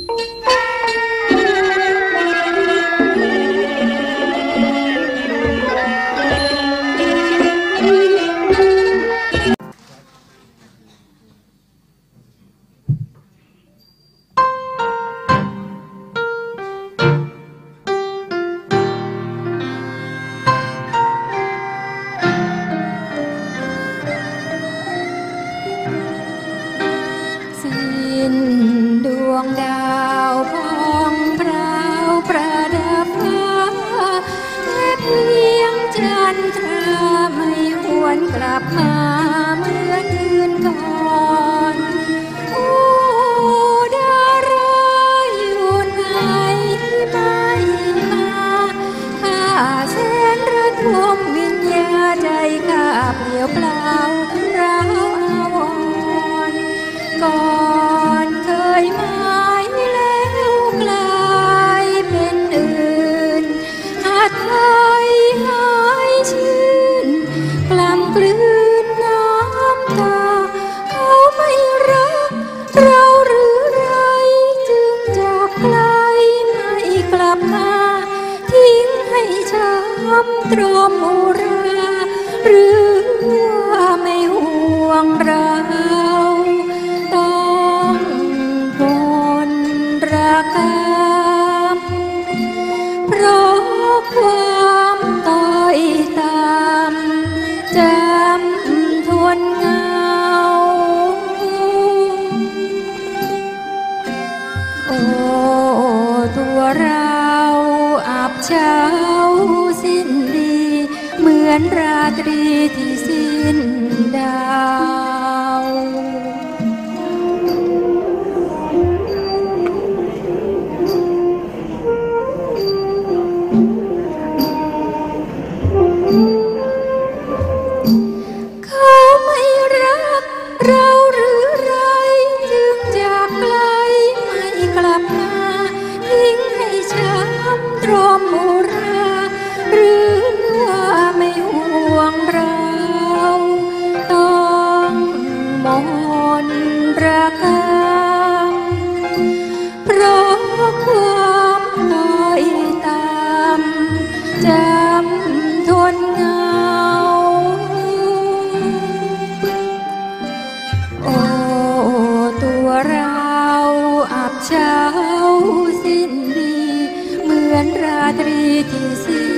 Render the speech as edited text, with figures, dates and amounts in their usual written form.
ดวงดาวพองพราวประดับฟ้าและเพียงจันทราไม่หวนกลับมาเหมือนคืนก่อนโอ้ดาราอยู่ไหนไม่มาข้าแสนระทมวิญญาใจข้าเปลี่ยวเปล่าร้าวอาวรณ์ก่อนเคยหมายแล้วกลายเป็นอื่นหาไทยหายชื่นกล้ำกลืนน้ำตาเขาไม่รักเราหรือไรจึงจากไกลไม่กลับมาทิ้งให้ช้ำตรมอุราหรือว่าไม่ห่วงเราต้องทนระกำเพราะความต้อยต่ำจำทนเงาโอ้ตัวเราอับเฉาสิ้นดีเหมือนราตรีที่สิ้นดาวเขาไม่รักเราหรือไรจึงจากไกลไม่กลับมาทิ้งให้ช้ำตรมอุราหรือว่าไม่ห่วงเราต้องมนระกำเพราะความต้อยต่ำจำทนเงาโอ้ตัวเราอับเฉาสิ้นดีเหมือนราตรีที่สิ้น